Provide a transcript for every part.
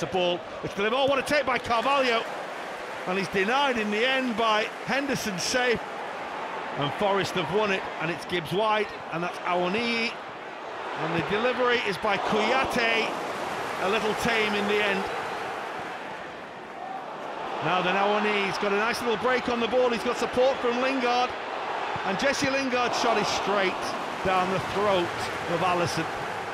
That's a ball which delivered. Oh, what a take by Carvalho! And he's denied in the end by Henderson's save. And Forest have won it, and it's Gibbs White, and that's Awoniyi. And the delivery is by Kouyaté, a little tame in the end. Now then, Awoniyi's got a nice little break on the ball. He's got support from Lingard, and Jesse Lingard's shot is straight down the throat of Alisson.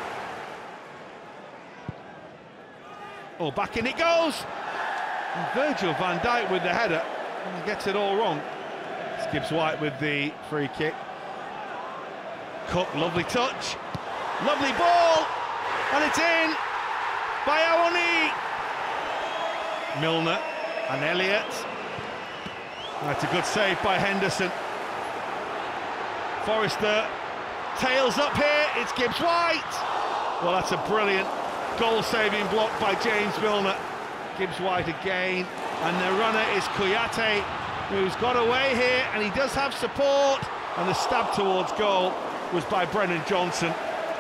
Oh, back in it goes! And Virgil van Dijk with the header, and he gets it all wrong. It's Gibbs White with the free kick. Cook, lovely touch, lovely ball, and it's in by Awoniyi. Milner and Elliott. That's a good save by Henderson. Forrester tails up here, it's Gibbs White. Well, that's a brilliant goal-saving block by James Milner. Gibbs White again, and the runner is Kouyaté, who's got away here, and he does have support, and the stab towards goal was by Brennan Johnson.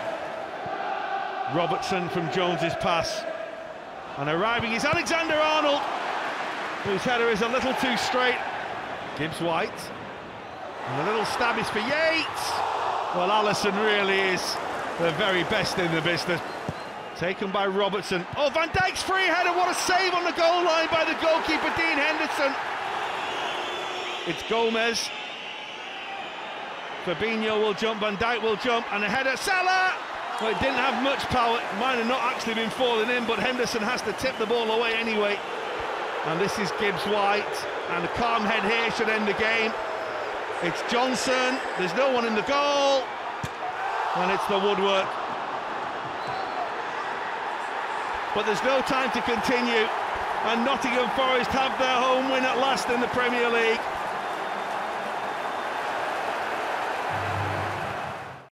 Robertson from Jones's pass, and arriving is Alexander-Arnold, whose header is a little too straight. Gibbs White, and the little stab is for Yates. Well, Alisson really is the very best in the business. Taken by Robertson. Oh, Van Dijk's free header, what a save on the goal line by the goalkeeper, Dean Henderson. It's Gomez. Fabinho will jump, Van Dijk will jump, and a header, Salah! Well, it didn't have much power, it might have not actually been falling in, but Henderson has to tip the ball away anyway. And this is Gibbs White, and a calm head here should end the game. It's Johnson, there's no one in the goal, and it's the woodwork. But there's no time to continue, and Nottingham Forest have their home win at last in the Premier League.